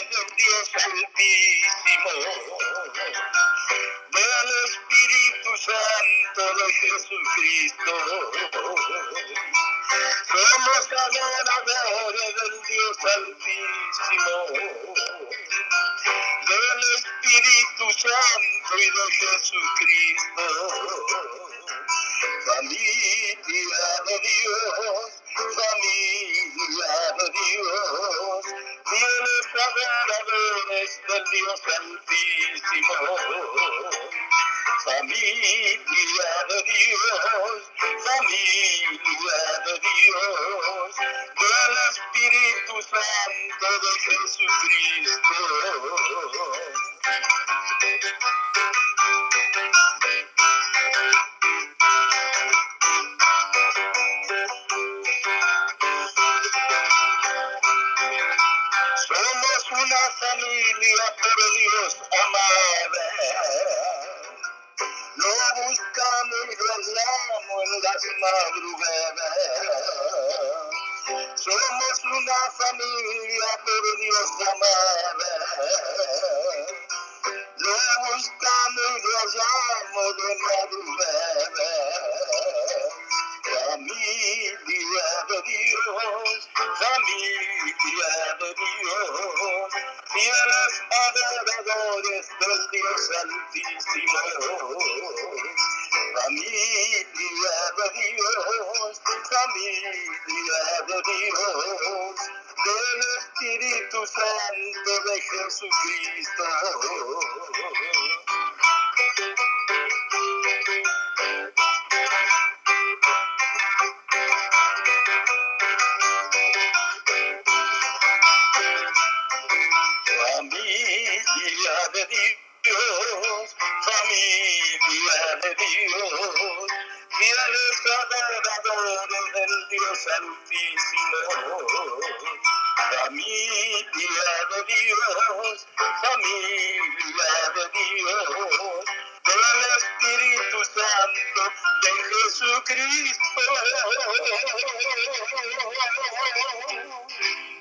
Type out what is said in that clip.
del Dios Altísimo, del Espíritu Santo de Jesucristo. Somos adoradores del Dios Altísimo, del Espíritu Santo y de Jesucristo. Familia de Dios, familia de Dios, fieles adoradores del Dios Altísimo. Familia de Dios, familia de Dios, del Espíritu Santo de Jesucristo. Somos una familia por Dios amada. Lo buscamos y lo hablamos en las madrugadas. Somos una familia por Dios amada. Lo buscamos y lo hallamos de madrugada. Familia de Dios, familia de Dios, fieles adoradores del Dios Altísimo. Familia de Dios, familia de Dios, del Espíritu Santo de Jesucristo. Familia de Dios, familia de Dios, fieles adoradores del Dios Altísimo. Familia de Dios, familia de Dios, del Espíritu Santo de Jesucristo.